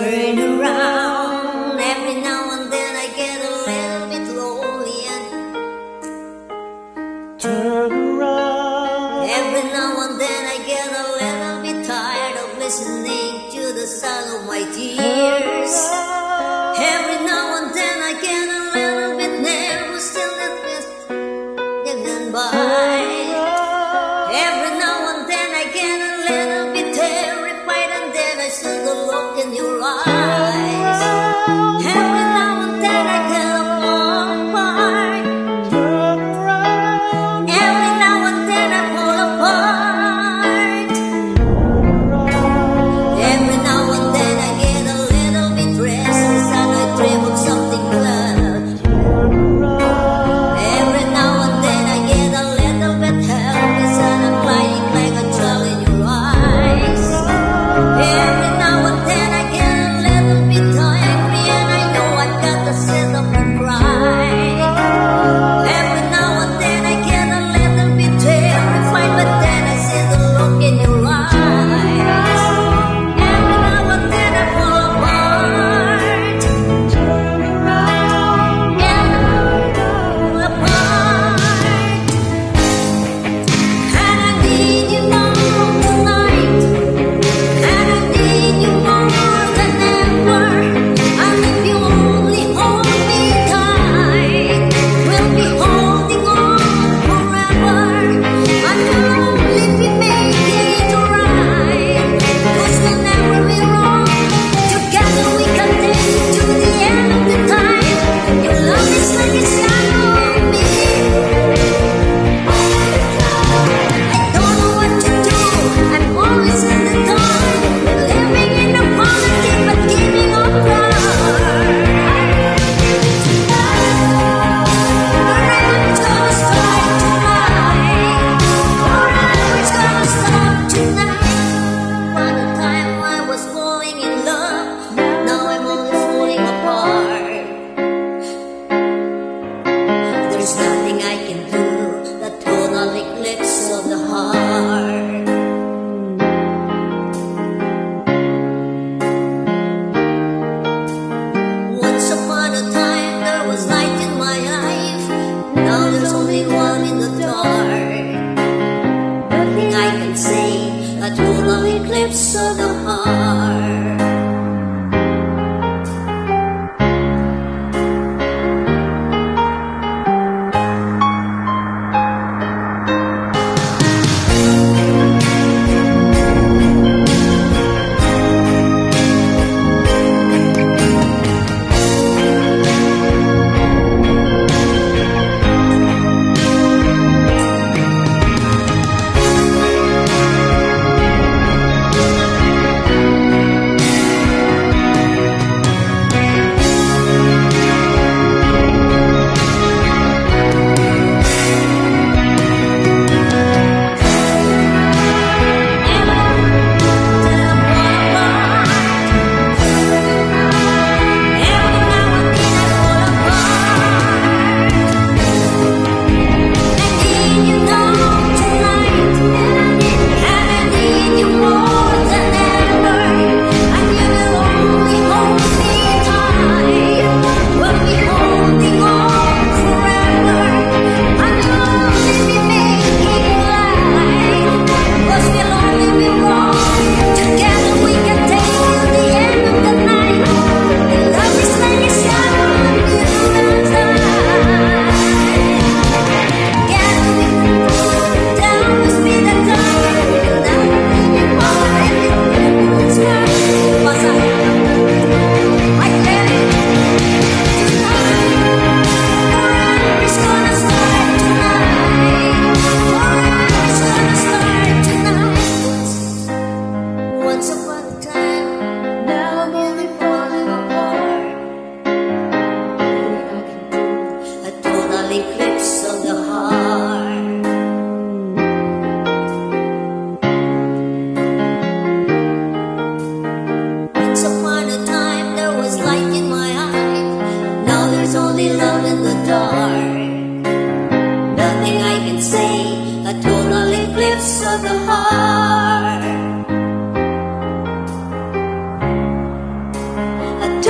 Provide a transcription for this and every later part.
turn around. Every now and then I get a little bit lonely and turn around. every now and then I get a little bit tired of listening to the sound of my tears. Every now and then I get a little bit nervous till the best getting by. Every now and then I get a little bit terrified, and then I see the look in your eyes. Every now and then I get a fall apart. Every now and then I fall apart. Every now and then I get a little bit restless and I dream of something bad. Every now and then I get a little bit helpless and I'm lying like a child in your eyes. Every now and then I get a little bit angry and I know I've got to sit up and cry. Every now and then I get a little bit terrified, but then I see the look in your eyes. Every now and then I fall apart. And I need you now tonight. And I need you more than ever. And if you only hold me tight, we'll be holding on forever. And you'll only be making it right. 'Cause we'll never be wrong. Together we can take it to the end of the time. Your love is like a shadow on me. I don't know what to do. I'm always in the dark, living in a poverty but giving up pride. Forever's gonna start tonight. Forever's gonna start tonight. Upon a time I was falling in love, now I'm only falling apart. There's nothing I can do, the total eclipse of the heart. Once upon a time there was light in my life, now there's only one in the dark. Nothing I can say, a total eclipse of the heart. Once upon a time, now I'm only falling apart. A total eclipse of the heart. Once upon a time there was light in my eyes, now there's only love in the dark. Nothing I can say, a total eclipse of the heart.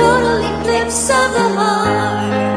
total eclipse of the heart.